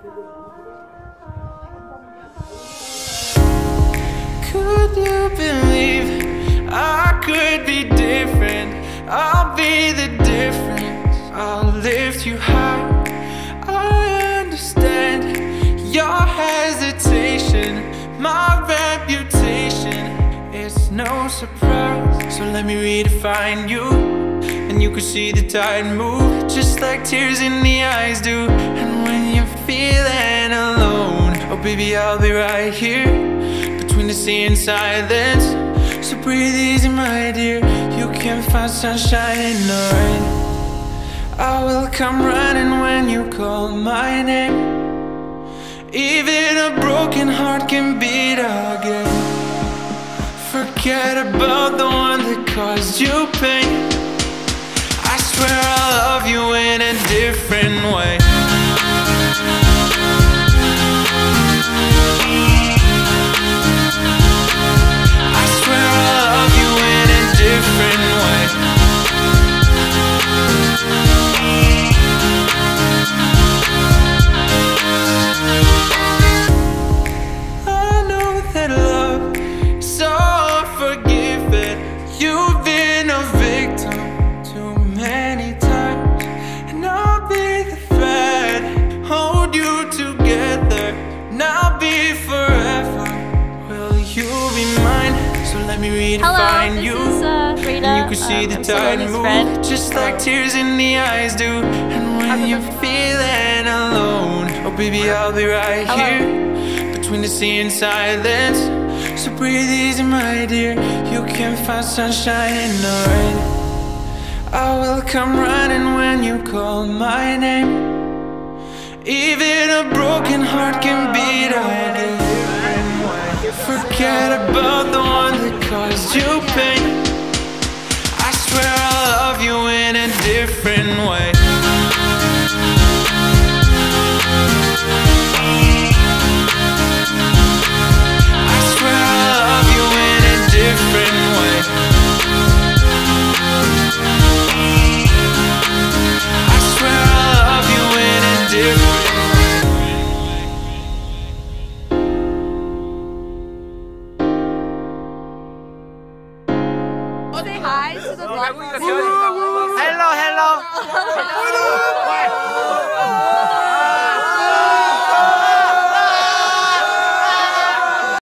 Could you believe I could be different? I'll be the difference. I'll lift you high. I understand your hesitation, my reputation. It's no surprise. So let me redefine you, and you can see the tide move, just like tears in the eyes do. And when you're feeling alone, oh baby, I'll be right here, between the sea and silence. So breathe easy, my dear. You can find sunshine in the rain. I will come running when you call my name. Even a broken heart can beat again. Forget about the one that caused you pain. I swear I'll love you in a different way. I swear I'll love you in a different way. I know that love is so unforgiving. You've been a victim too many times, and I'll be the thread, hold you together, and I'll be forever. Will you be mine? So let me redefine you. Hello, this is Rita. And you can see the tide move, friend. just like tears in the eyes do. And when you're feeling alone, oh baby, I'll be right here, between the sea and silence. So breathe easy, my dear. You can find sunshine in the rain. I will come running when you call my name. Even a broken heart can beat again. Forget about the one that caused you pain. I swear I'll love you in a different way. I swear I'll love you in a different way. I swear I'll love you in a different way. Say hi to the vlog. Hello, hello.